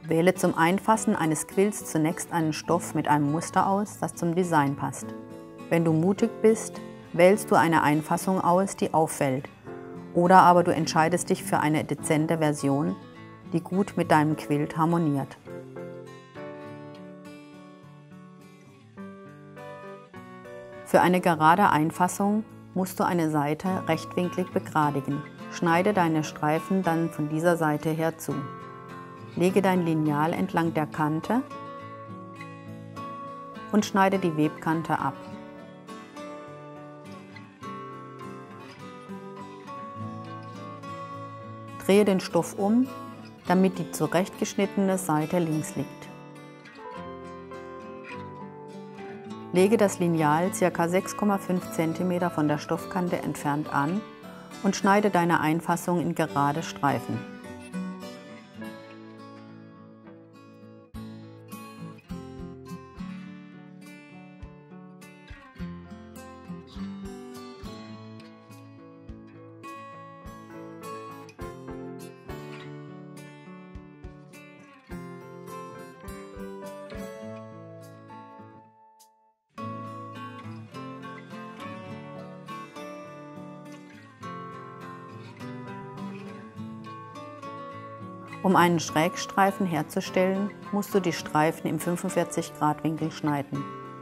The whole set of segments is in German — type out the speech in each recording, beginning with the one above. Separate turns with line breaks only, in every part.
Wähle zum Einfassen eines Quills zunächst einen Stoff mit einem Muster aus, das zum Design passt. Wenn du mutig bist, wählst du eine Einfassung aus, die auffällt. Oder aber du entscheidest dich für eine dezente Version, die gut mit deinem Quilt harmoniert. Für eine gerade Einfassung musst du eine Seite rechtwinklig begradigen. Schneide deine Streifen dann von dieser Seite her zu. Lege dein Lineal entlang der Kante und schneide die Webkante ab. Drehe den Stoff um, damit die zurechtgeschnittene Seite links liegt. Lege das Lineal ca. 6,5 cm von der Stoffkante entfernt an und schneide deine Einfassung in gerade Streifen. Um einen Schrägstreifen herzustellen, musst du die Streifen im 45° Winkel schneiden.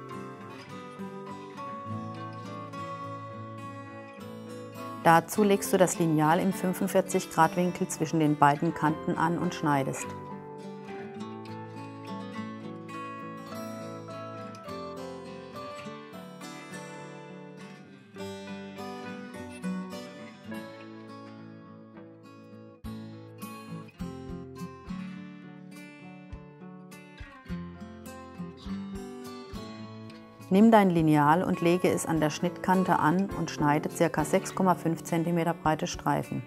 Dazu legst du das Lineal im 45° Winkel zwischen den beiden Kanten an und schneidest. Nimm dein Lineal und lege es an der Schnittkante an und schneide ca. 6,5 cm breite Streifen.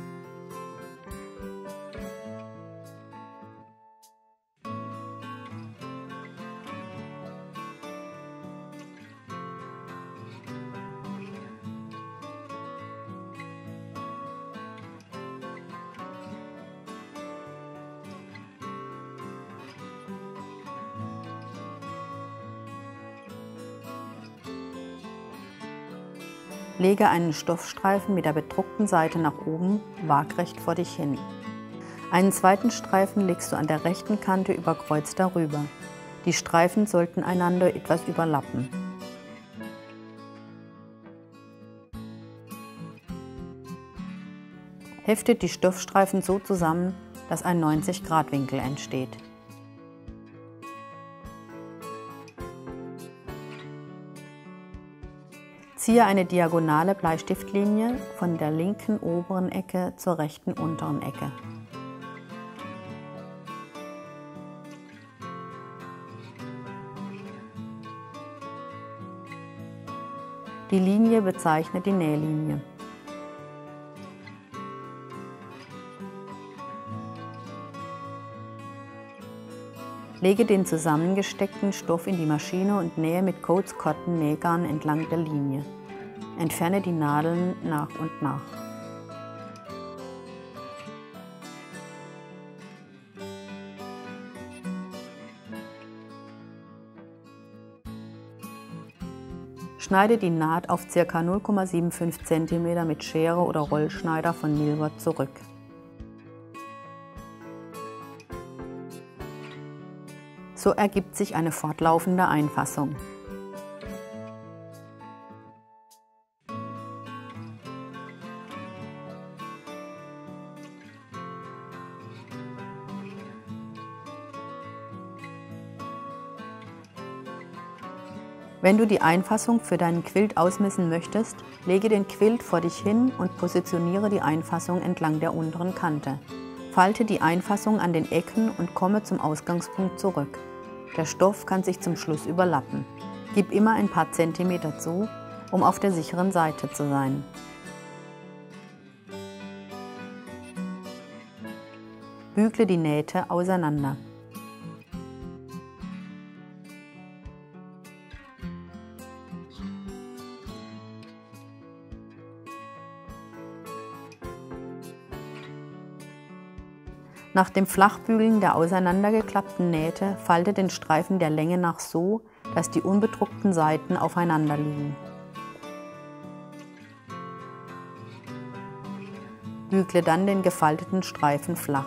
Lege einen Stoffstreifen mit der bedruckten Seite nach oben waagrecht vor dich hin. Einen zweiten Streifen legst du an der rechten Kante über Kreuz darüber. Die Streifen sollten einander etwas überlappen. Hefte die Stoffstreifen so zusammen, dass ein 90° Winkel entsteht. Ziehe eine diagonale Bleistiftlinie von der linken oberen Ecke zur rechten unteren Ecke. Die Linie bezeichnet die Nählinie. Lege den zusammengesteckten Stoff in die Maschine und nähe mit Coats Cotton Nähgarn entlang der Linie. Entferne die Nadeln nach und nach. Schneide die Naht auf ca. 0,75 cm mit Schere oder Rollschneider von Milward zurück. So ergibt sich eine fortlaufende Einfassung. Wenn du die Einfassung für deinen Quilt ausmessen möchtest, lege den Quilt vor dich hin und positioniere die Einfassung entlang der unteren Kante. Falte die Einfassung an den Ecken und komme zum Ausgangspunkt zurück. Der Stoff kann sich zum Schluss überlappen. Gib immer ein paar Zentimeter zu, um auf der sicheren Seite zu sein. Bügle die Nähte auseinander. Nach dem Flachbügeln der auseinandergeklappten Nähte falte den Streifen der Länge nach so, dass die unbedruckten Seiten aufeinander liegen. Bügle dann den gefalteten Streifen flach.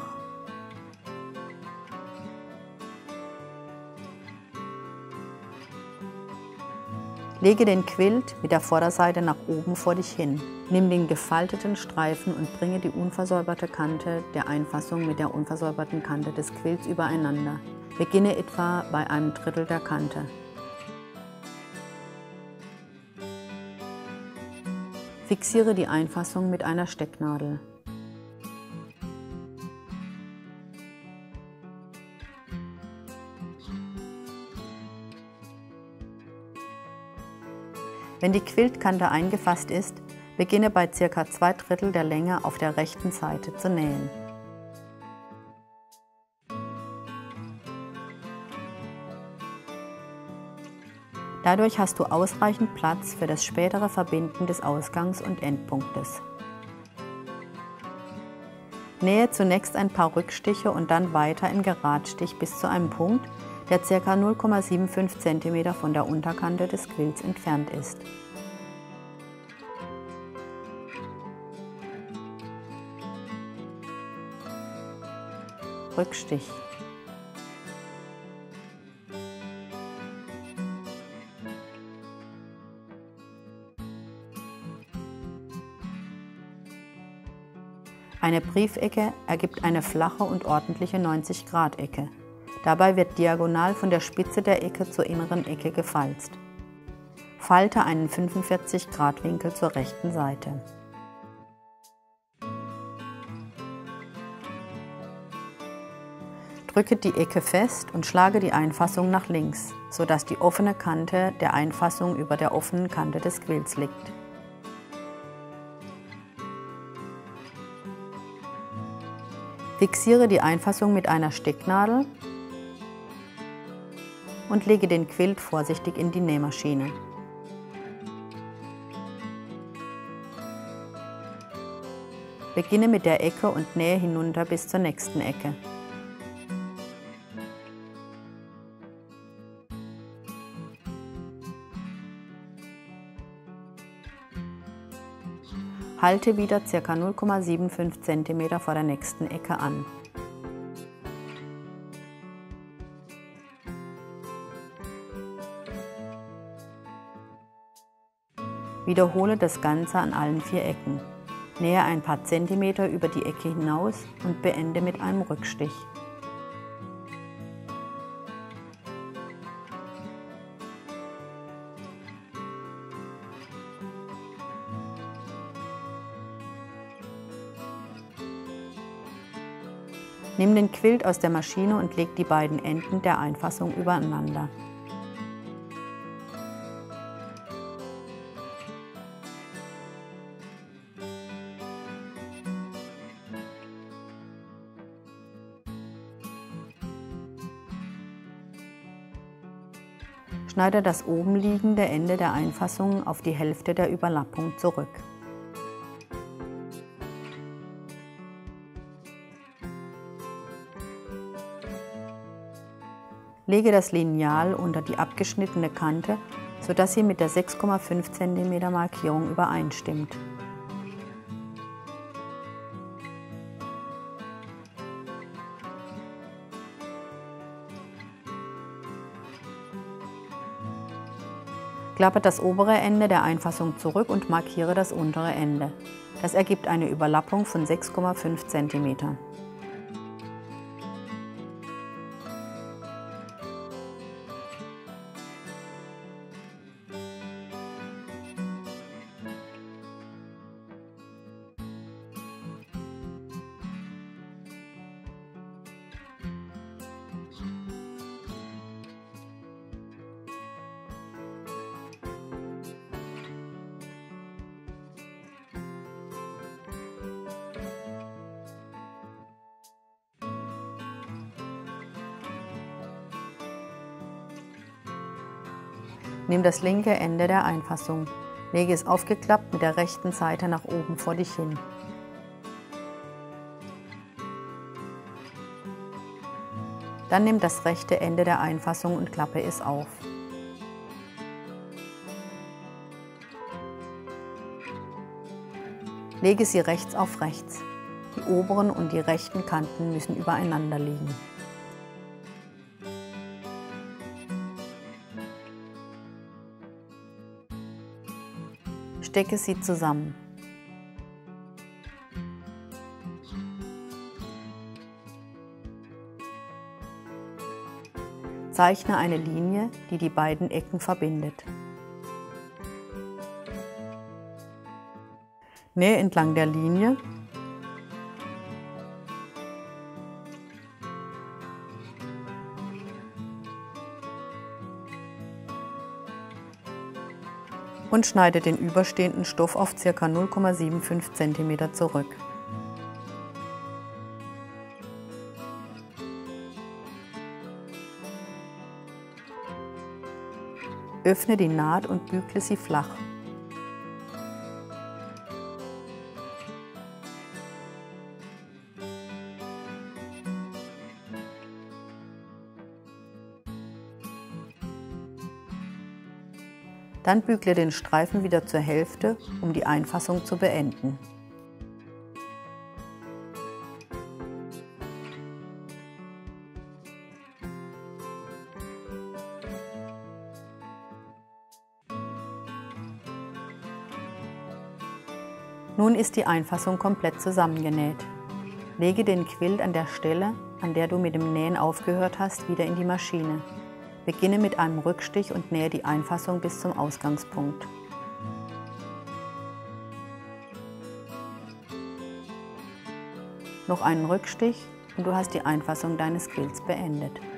Lege den Quilt mit der Vorderseite nach oben vor dich hin. Nimm den gefalteten Streifen und bringe die unversäuberte Kante der Einfassung mit der unversäuberten Kante des Quilts übereinander. Beginne etwa bei einem Drittel der Kante. Fixiere die Einfassung mit einer Stecknadel. Wenn die Quiltkante eingefasst ist, beginne bei ca. 2/3 der Länge auf der rechten Seite zu nähen. Dadurch hast du ausreichend Platz für das spätere Verbinden des Ausgangs- und Endpunktes. Nähe zunächst ein paar Rückstiche und dann weiter im Geradstich bis zu einem Punkt, der ca. 0,75 cm von der Unterkante des Quilts entfernt ist. Rückstich. Eine Briefecke ergibt eine flache und ordentliche 90-Grad-Ecke. Dabei wird diagonal von der Spitze der Ecke zur inneren Ecke gefalzt. Falte einen 45-Grad-Winkel zur rechten Seite. Drücke die Ecke fest und schlage die Einfassung nach links, sodass die offene Kante der Einfassung über der offenen Kante des Quilts liegt. Fixiere die Einfassung mit einer Stecknadel und lege den Quilt vorsichtig in die Nähmaschine. Beginne mit der Ecke und nähe hinunter bis zur nächsten Ecke. Halte wieder ca. 0,75 cm vor der nächsten Ecke an. Wiederhole das Ganze an allen 4 Ecken. Nähe ein paar Zentimeter über die Ecke hinaus und beende mit einem Rückstich. Nimm den Quilt aus der Maschine und leg die beiden Enden der Einfassung übereinander. Schneide das oben liegende Ende der Einfassung auf die Hälfte der Überlappung zurück. Lege das Lineal unter die abgeschnittene Kante, sodass sie mit der 6,5 cm Markierung übereinstimmt. Klappe das obere Ende der Einfassung zurück und markiere das untere Ende. Das ergibt eine Überlappung von 6,5 cm. Nimm das linke Ende der Einfassung, lege es aufgeklappt mit der rechten Seite nach oben vor dich hin. Dann nimm das rechte Ende der Einfassung und klappe es auf. Lege sie rechts auf rechts. Die oberen und die rechten Kanten müssen übereinander liegen. Stecke sie zusammen. Zeichne eine Linie, die die beiden Ecken verbindet. Nähe entlang der Linie . Und schneide den überstehenden Stoff auf ca. 0,75 cm zurück. Öffne die Naht und bügle sie flach. Dann bügle den Streifen wieder zur Hälfte, um die Einfassung zu beenden. Nun ist die Einfassung komplett zusammengenäht. Lege den Quilt an der Stelle, an der du mit dem Nähen aufgehört hast, wieder in die Maschine. Beginne mit einem Rückstich und nähe die Einfassung bis zum Ausgangspunkt. Noch einen Rückstich und du hast die Einfassung deines Quilts beendet.